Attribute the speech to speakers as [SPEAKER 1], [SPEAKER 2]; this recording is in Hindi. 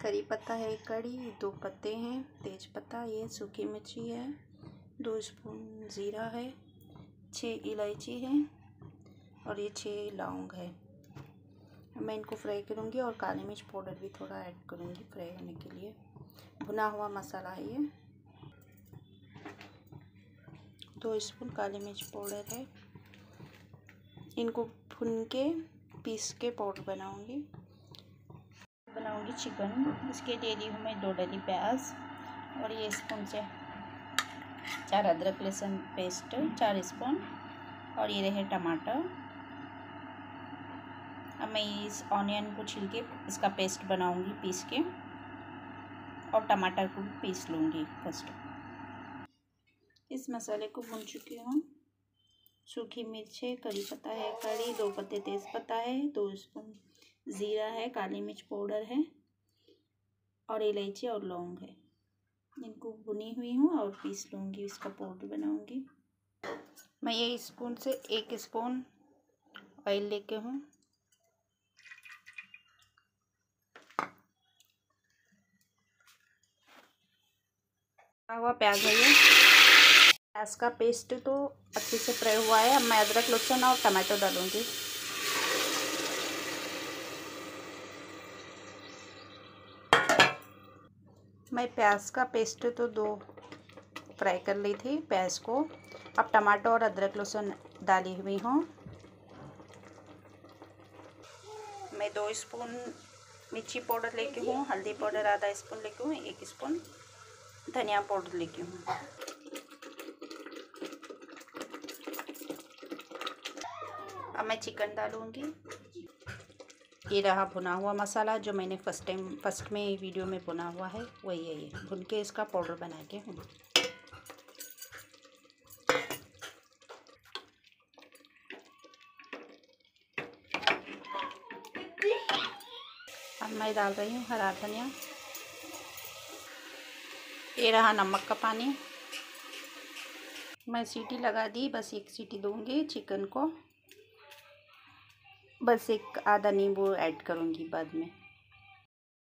[SPEAKER 1] करी पत्ता है, एक कड़ी, 2 पत्ते हैं, तेज पत्ता, ये सूखी मिर्ची है, 2 स्पून ज़ीरा है, 6 इलायची है और ये 6 लौंग है। मैं इनको फ्राई करूँगी और काली मिर्च पाउडर भी थोड़ा ऐड करूँगी फ्राई होने के लिए। भुना हुआ मसाला है ये। 2 स्पून काली मिर्च पाउडर है। इनको भून के पीस के पाउडर बनाऊँगी चिकन। इसके लिए ली हूँ मैं 2 डली प्याज और ये स्पून से 4 अदरक लहसुन पेस्ट 4 स्पून और ये रहे टमाटर। अब मैं इस ऑनियन को छील के इसका पेस्ट बनाऊंगी पीस के और टमाटर को भी पीस लूँगी फर्स्ट। इस मसाले को भून चुकी हूँ। सूखी मिर्च है, करी पत्ता है, कड़ी, 2 पत्ते तेज पत्ता है, 2 स्पून ज़ीरा है, काली मिर्च पाउडर है और इलायची और लौंग है। इनको भुनी हुई हूँ और पीस लूँगी, इसका पाउडर बनाऊँगी। मैं ये स्पून से 1 स्पून ऑयल लेके हूँ। हुआ प्याज है ये। प्याज का पेस्ट तो अच्छे से फ्राई हुआ है। अब मैं अदरक लहसुन और टमाटो डालूँगी। मैं प्याज का पेस्ट तो 2 फ्राई कर ली थी प्याज को। अब टमाटो और अदरक लहसुन डाली हुई हूँ। मैं 2 स्पून मिर्ची पाउडर लेके हूँ, हल्दी पाउडर आधा स्पून लेके हूँ, 1 स्पून धनिया पाउडर लेके हूँ। अब मैं चिकन डालूँगी। ये रहा भुना हुआ मसाला जो मैंने फर्स्ट में वीडियो में भुना हुआ है, वही है ये। भुन के इसका पाउडर बना के हूँ। अब मैं डाल रही हूँ हरा धनिया। ये रहा नमक का पानी। मैं सीटी लगा दी, बस 1 सीटी दूँगी चिकन को। बस एक आधा नींबू ऐड करूँगी बाद में।